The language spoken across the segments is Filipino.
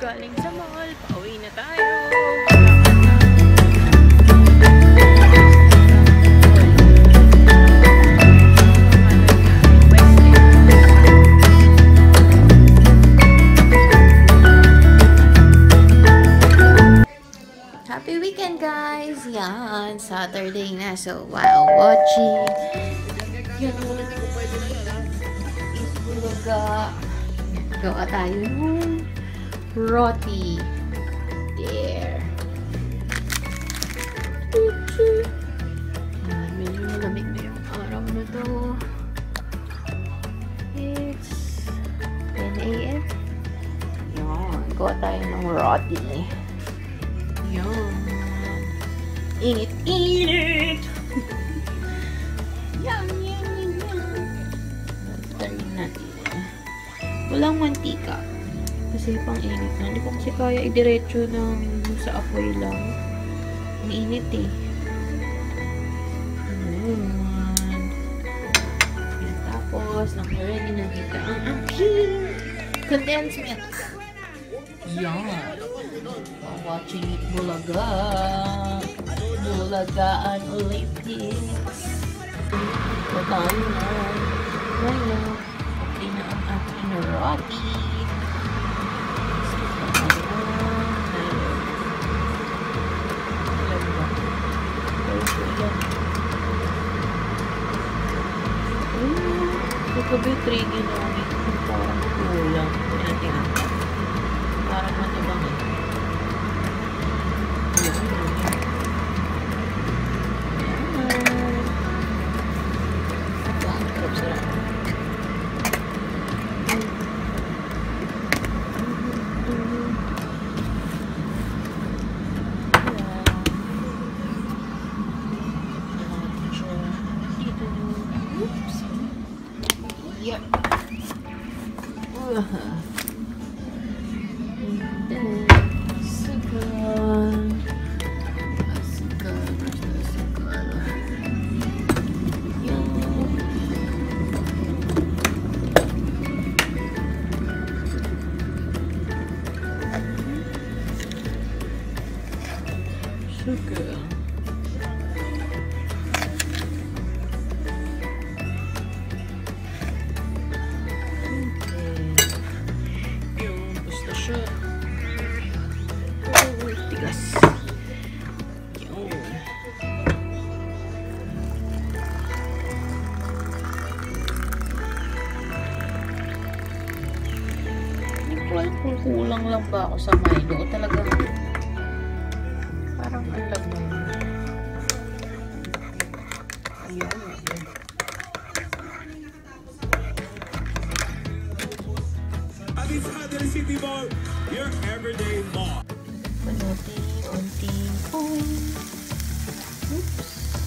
galing sa mall. Pauwi na tayo. Happy weekend, guys! Yan, Saturday na. So, while watching, yan, Itbulaga. Gawa tayo ng roti. There. Medyo malamig na yung araw na to. It's 10 a.m. Yan, gawa tayo ng roti. Yan. Init! Yan. Tarin natin. Walang mantika. Kasi pang init na. Hindi ko kasi kaya idiretso ng sa apoy lang. Mainit eh. Ayan. Tapos, naka-ready na dito ang aking condensed milk. Yan. Watching it Bulaga. Bulagaan Olympics. Tayo na. Ngayon, okay na ang aking roti. Kagabi 3 ginamit ko parang kulang. Hindi natin angkat. Parang matibang eh. Yep. Sugar. Kung kulang lang ba ako sa Milo o talagang parang alam mo. Ayan. Addis Other City Mall, your everyday mall. Unting point. Oops.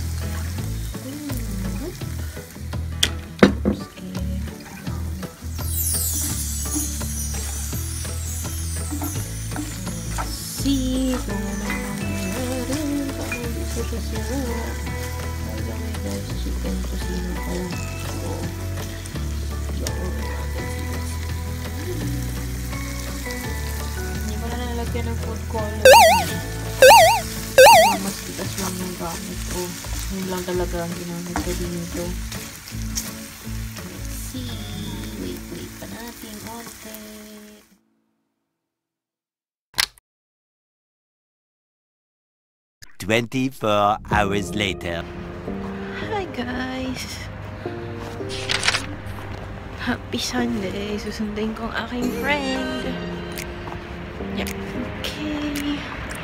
See kung ano naman parang gusto ko siya talaga may guys chicken tosino pala so hindi ko na nalagyan ng food color mas tigas lang yung gamit ko yun lang talaga ang ginamit ko dito. Let's see, wait pa natin onte. 24 hours later. Hi guys! Happy Sunday! Susundin ko ang aking friend. Yep. Okay.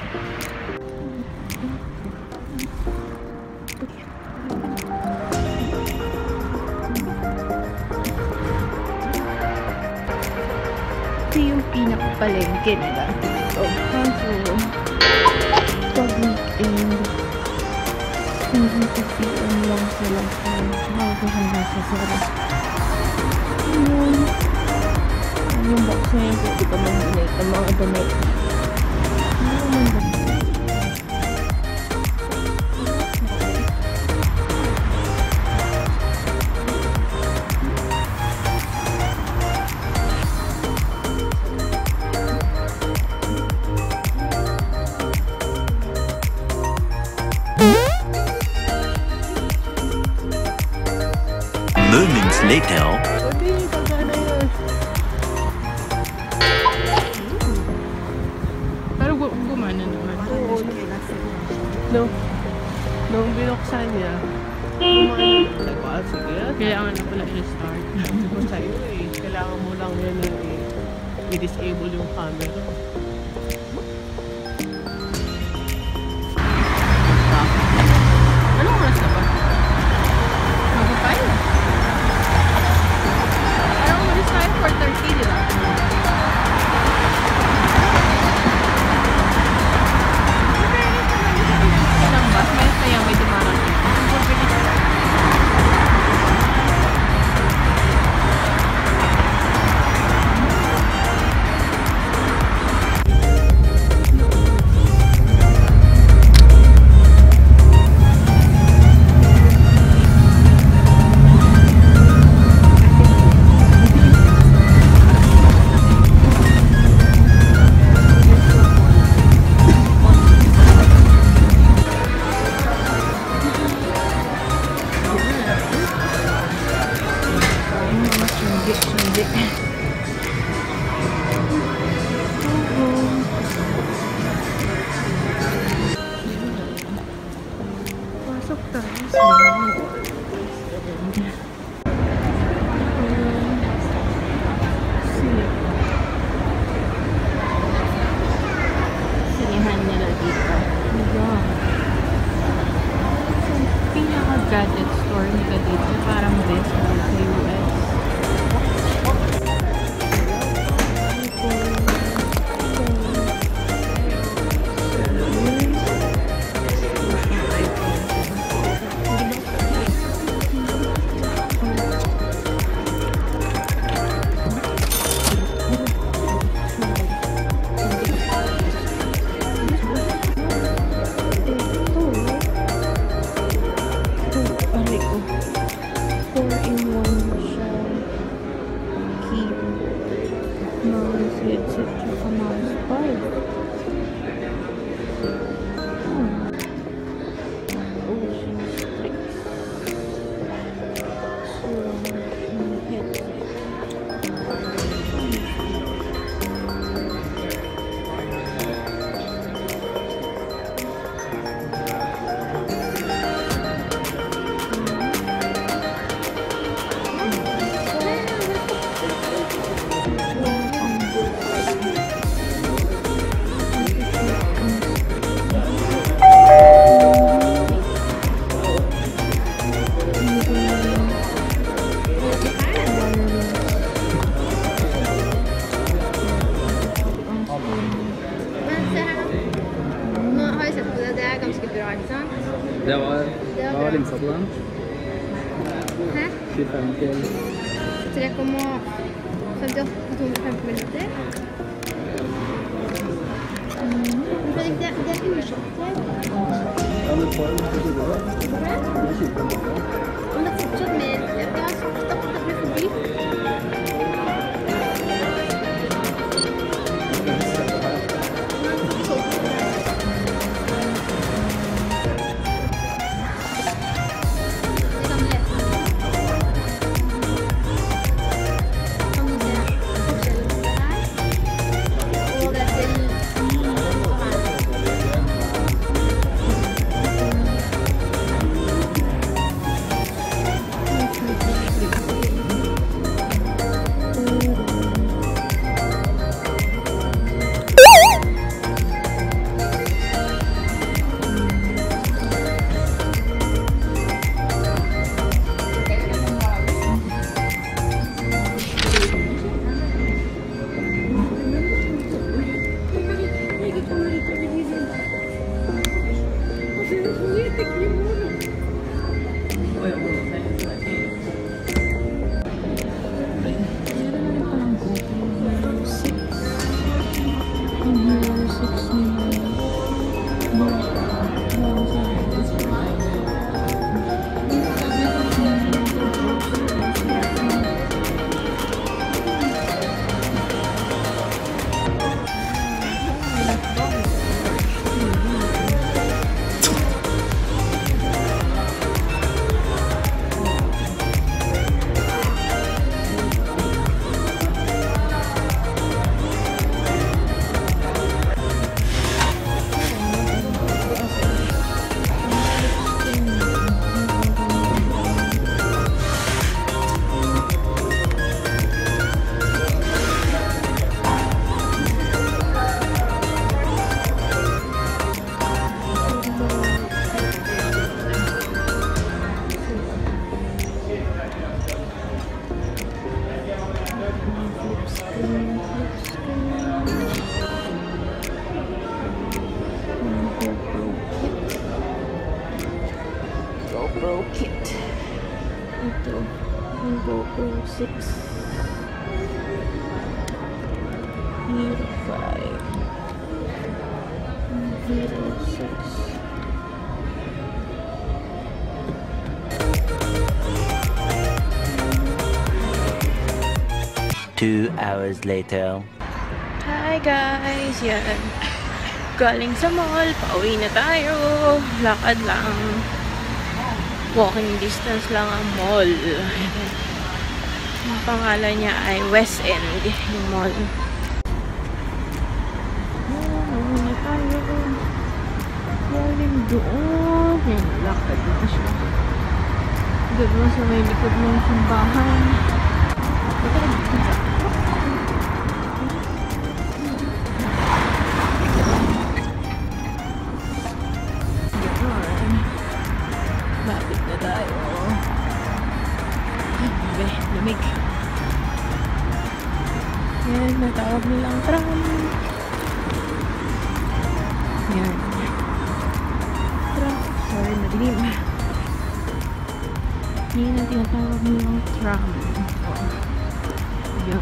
Ito yung pinakapalengke nila. Ito. Kaso, pag-weekend, hindi ko PM lang sila bago hanggang sa sarap. Yung box na yun, pwede ka mag-donate ang mga donate. Ano naman ba? later. Hindi, pagkana yan. Pero gumana naman. Oo, nung binuksan niya, gumana naman. Sige. Kailangan na pala i-restart. Sabi ko sa'yo eh. Kailangan mo lang yan i-disable yung camera. Anong oras na ba? Mag-5? Parang mag-start 4:30, di ba? Ilang bus? May kaya may dumarating. Pasok tayo sa sinihan nila dito. Yeah. Pinaka-gadget store nila dito. Parang best sa US. Hva var linsa på den? Hæ? 25 til 3,58 minutter. Det er urskjønner. Ja, men får en på hodet da. Men det er fortsatt mer. Jeg har sagt at det blir for dyrt. GoPro kit. Ito. Yung GoPro 6. Hero 5. Hero 6. 2 hours later. Hi guys! Yan. Galing sa mall. Pauwi na tayo. Lakad lang. Walking distance lang ang mall. Ang pangalan niya ay West End. Yung mall. Pauwi na tayo. Galing doon. Yan. Lakad na siya. Doon sa may likod ng simbahan. Lapit na tayo. Grabe, lamig. Yan, natawag nilang tram. Yan. Tram. Sorry, madilim. Yan ang tinatawag nilang tram. Yan.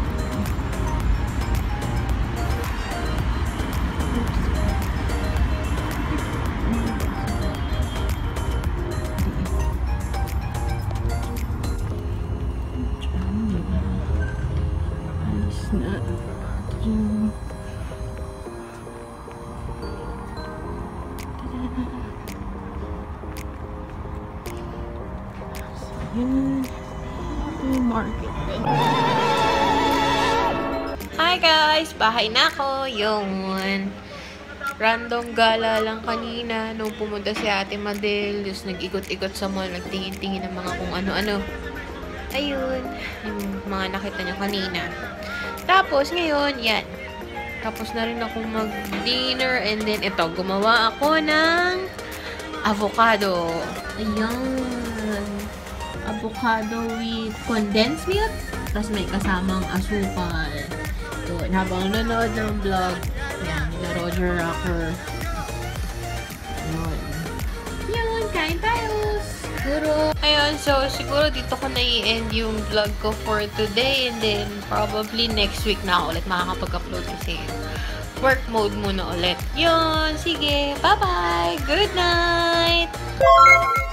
Na yun. Yung market. Hi guys! Bahay na ako. Yung random gala lang kanina nung pumunta si Ate Madel. Just nag-ikot-ikot sa mall. Nagtingin-tingin ng mga kung ano-ano. Ayun. Yung mga nakita nyo kanina. Tapos, ngayon, yan. Tapos na rin ako mag-dinner. And then, ito, gumawa ako ng avocado. Ayan. Avocado with condensed milk. Tapos may kasamang asukal. Yun, habang nanonood ng vlog. Yan, nila Roger Rocker. Yun. Yun, kain tayo. Siguro, ayun, so siguro dito ko na i-end yung vlog ko for today and then probably next week na ako ulit makakapag-upload kasi work mode muna ulit. Yun, sige, bye-bye! Good night!